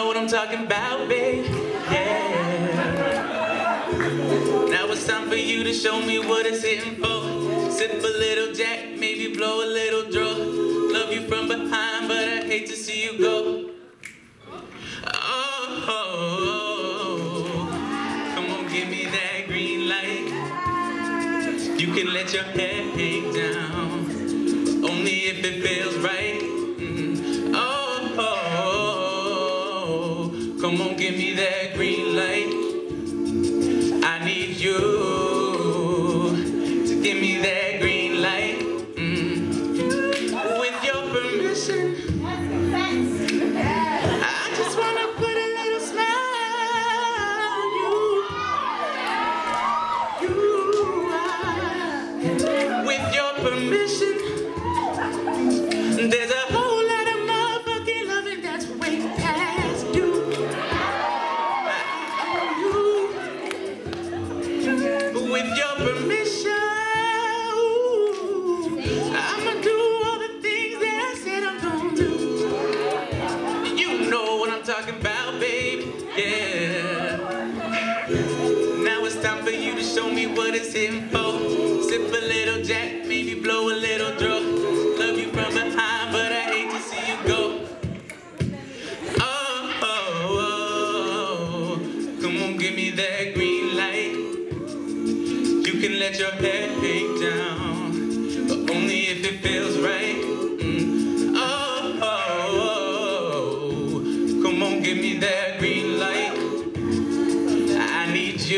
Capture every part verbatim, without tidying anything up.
know what I'm talking about, babe. Yeah. Now it's time for you to show me what it's hitting for. Sip a little Jack, maybe blow a little draw. Love you from behind, but I hate to see you go. Oh, come on, give me that green light. You can let your hair hang down, only if it feels right. Mm. Oh, come on, give me that green light. I need you to give me that green light. Mm. With your permission, I just wanna put a little smile on you. You are. With your permission, there's a whole lot of motherfucking loving that's way past you. With your permission, I'ma do all the things that I said I'm gonna do. You know what I'm talking about, baby, yeah. Now it's time for you to show me what it's hitting for. Sip a little Jack, maybe blow a little draw. Love you from behind, but I hate to see you go. Oh, oh, oh. Come on, give me that green light. You can let your hair hang down, but only if it feels right. Mm. Oh, oh, oh, come on, give me that green light. I need you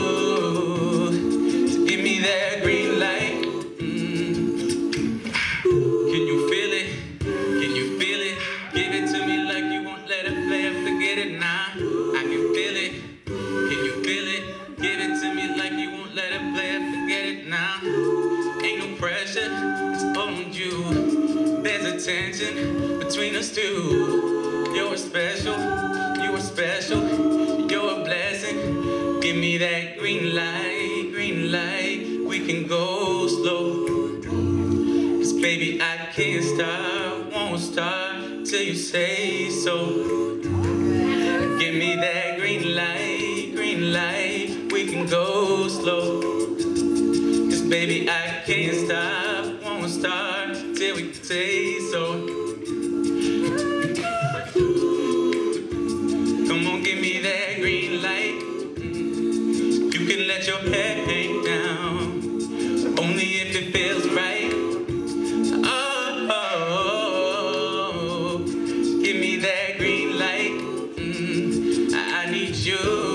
to give me that green light. Mm. Can you feel it? Can you feel it? Give it to me like you won't let it play and forget it now. I can feel it. Can you feel it? Give it to me like you won't let it play and forget it now. Ain't no pressure, it's on you. There's a tension between us two. You're special, you are special, you're a blessing. Give me that green light, green light. We can go slow. Cause baby, I can't stop, won't stop till you say so. Give me that green light, green light. We can go slow. Cause baby, I can't stop, won't start till we say so. Come on, give me that green light. You can let your hair hang down, only if it feels right. Oh, oh, give me that green light. Mm, I need you.